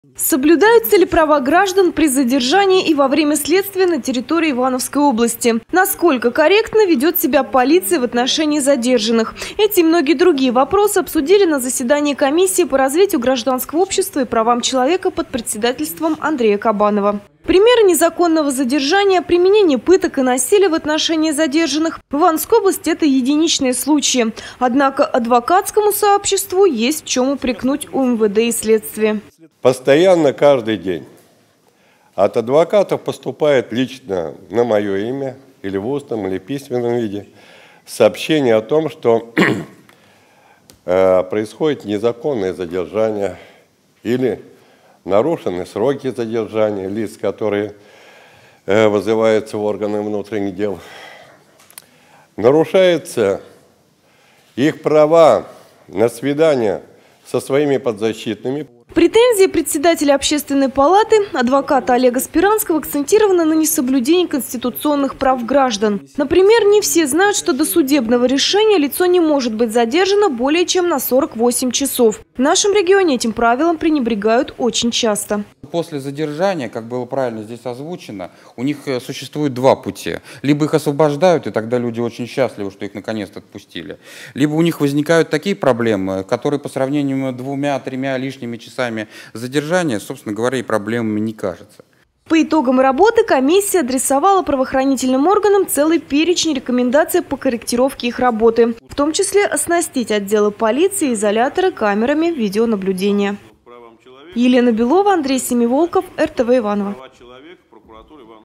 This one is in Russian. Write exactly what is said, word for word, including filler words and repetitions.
Соблюдаются ли права граждан при задержании и во время следствия на территории Ивановской области? Насколько корректно ведет себя полиция в отношении задержанных? Эти и многие другие вопросы обсудили на заседании комиссии по развитию гражданского общества и правам человека под председательством Андрея Кабанова. Примеры незаконного задержания, применения пыток и насилия в отношении задержанных в Ивановской области – это единичные случаи. Однако адвокатскому сообществу есть в чем упрекнуть у эм вэ дэ и следствия. Постоянно, каждый день от адвокатов поступает лично на мое имя или в устном, или письменном виде сообщение о том, что э, происходит незаконное задержание или нарушены сроки задержания лиц, которые э, вызываются в органы внутренних дел. Нарушаются их права на свидание со своими подзащитными. Претензии председателя Общественной палаты, адвоката Олега Спиранского, акцентированы на несоблюдении конституционных прав граждан. Например, не все знают, что до судебного решения лицо не может быть задержано более чем на сорок восемь часов. В нашем регионе этим правилом пренебрегают очень часто. После задержания, как было правильно здесь озвучено, у них существует два пути. Либо их освобождают, и тогда люди очень счастливы, что их наконец-то отпустили. Либо у них возникают такие проблемы, которые по сравнению с двумя-тремя лишними часами задержания, собственно говоря, и проблемами не кажется. По итогам работы комиссия адресовала правоохранительным органам целый перечень рекомендаций по корректировке их работы, в том числе оснастить отделы полиции и изоляторы камерами видеонаблюдения. Елена Белова, Андрей Семиволков, эр тэ вэ Иваново.